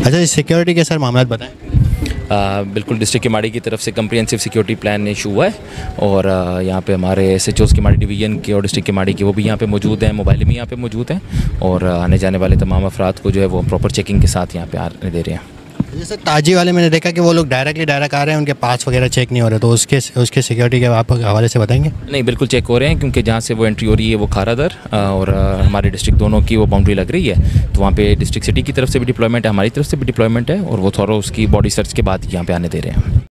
अच्छा, इस सिक्योरिटी के सर मामला बताएं। बिल्कुल, डिस्ट्रिक्ट किमाड़ी की तरफ से कम्प्रिहेंसिव सिक्योरिटी प्लान इशू हुआ है और यहाँ पे हमारे SHOs किमाड़ी डिवीज़न के और डिस्ट्रिक्ट किमाड़ी के वो भी यहाँ पे मौजूद हैं, मोबाइल भी यहाँ पे मौजूद हैं और आने जाने वाले तमाम अफराद को जो है वो प्रॉपर चेकिंग के साथ यहाँ पे आने दे रहे हैं। जैसे ताजी वाले मैंने देखा कि वो लोग डायरेक्ट आ रहे हैं, उनके पास वगैरह चेक नहीं हो रहे, तो उसके सिक्योरिटी के आप हवाले से बताएंगे? नहीं, बिल्कुल चेक हो रहे हैं क्योंकि जहाँ से वो एंट्री हो रही है वो खारादर और हमारे डिस्ट्रिक्ट दोनों की वो बाउंड्री लग रही है, तो वहाँ पे डिस्ट्रिक्ट सिटी की तरफ से भी डिप्लॉयमेंट है, हमारी तरफ से भी डिप्लॉयमेंट है और वो थोड़ा उसकी बॉडी सर्च के बाद यहाँ पे आने दे रहे हैं।